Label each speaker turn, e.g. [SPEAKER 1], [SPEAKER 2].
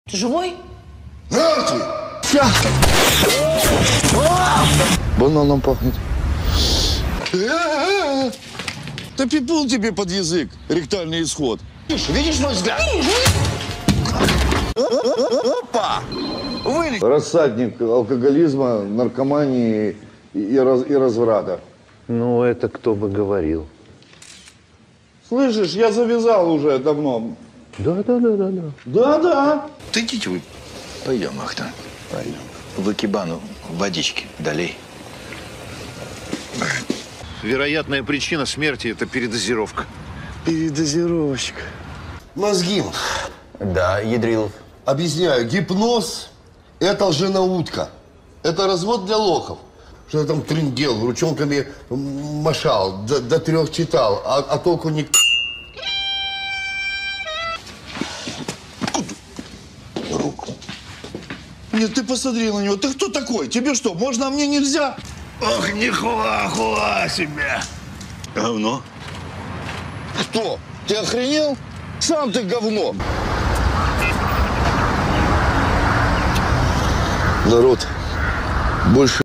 [SPEAKER 1] Ты живой?
[SPEAKER 2] Мертвый! Бананом пахнет. Да пипун тебе под язык. Ректальный исход.
[SPEAKER 3] Видишь мой взгляд? Опа! Вылез.
[SPEAKER 2] Рассадник алкоголизма, наркомании и разврата.
[SPEAKER 4] Ну, это кто бы говорил.
[SPEAKER 2] Слышишь, я завязал уже давно.
[SPEAKER 4] Да.
[SPEAKER 2] Да.
[SPEAKER 3] Ты идите вы. Пойдем, Ахтан. Пойдем. В Акибану водички долей.
[SPEAKER 5] Вероятная причина смерти – это передозировка.
[SPEAKER 2] Передозировочка.
[SPEAKER 6] Мозги.
[SPEAKER 7] Да, Ядрилов.
[SPEAKER 6] Объясняю, гипноз – это лженаутка. Это развод для лохов. Что я там трындел, ручонками машал, до 3 читал, а толку не...
[SPEAKER 2] Руку. Нет, ты посмотри на него. Ты кто такой? Тебе что, можно, а мне нельзя?
[SPEAKER 5] Ох, не хуа себя.
[SPEAKER 2] Говно. Кто? Ты охренел? Сам ты говно.
[SPEAKER 6] Народ, больше